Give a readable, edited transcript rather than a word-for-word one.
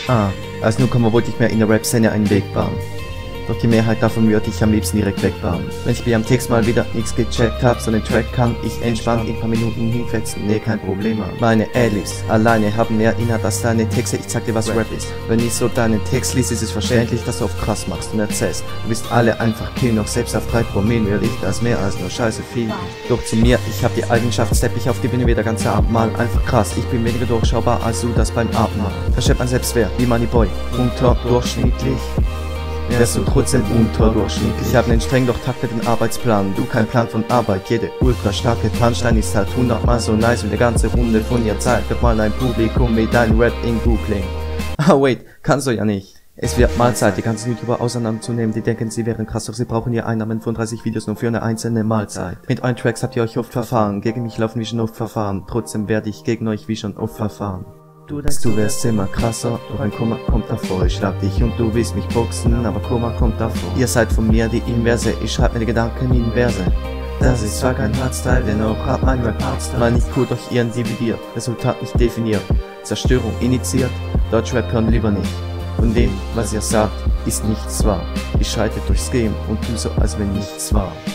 Als Newcomer wollte ich mir in der Rap-Szene einen Weg bahnen. Doch die Mehrheit davon würde ich am liebsten direkt wegbauen. Wenn ich mir am Text mal wieder nichts gecheckt hab, so einen Track kann ich entspannt in paar Minuten hinfetzen, nee, kein Problem. Meine Adlibs alleine haben mehr Inhalt als deine Texte, ich sag dir, was Rap ist. Wenn ich so deinen Text liest, ist es verständlich, dass du auf krass machst und erzählst. Du bist alle einfach killen, doch selbst auf 3 Promille will ich das mehr als nur scheiße viel. Doch zu mir, ich hab die Eigenschaft, stepp ich auf die Bühne wie der ganze Abendmahl, einfach krass, ich bin weniger durchschaubar als du das beim Abendmahl. Verschleppt mein Selbstwert, wie Moneyboy, unterdurchschnittlich. Wärst du trotzdem unterdurchschnittlich. Ich hab nen streng durchtakteten Arbeitsplan, du kein Plan von Arbeit. Jede ultra starke Punchline ist halt 100-mal so nice und die ganze Runde von ihr zeigt doch mal dein Publikum wie dein Rap in Googling. Wait, kannst du ja nicht. Es wird mal Zeit, die ganzen YouTuber auseinanderzunehmen, die denken, sie wären krass, doch sie brauchen ihr Einnahmen von 30 Videos nur für eine einzelne Mahlzeit. Mit euren Tracks habt ihr euch oft verfahren, gegen mich laufen wie schon oft verfahren, trotzdem werde ich gegen euch wie schon oft verfahren. Du denkst, du wärst immer krasser, doch ein Komma kommt davor. Ich schlag dich und du willst mich boxen, aber Komma kommt davor. Ihr seid von mir die Inverse, ich schreib mir die Gedanken in Verse. Das ist zwar kein Hardstyle, dennoch hat mein Rap Hardstyle. Mal nicht cool, durch ihren dividiert, Resultat nicht definiert. Zerstörung initiiert, Deutschrap hören lieber nicht. Von dem, was ihr sagt, ist nichts wahr. Ich schreite durchs Game und tu so, als wenn nichts war.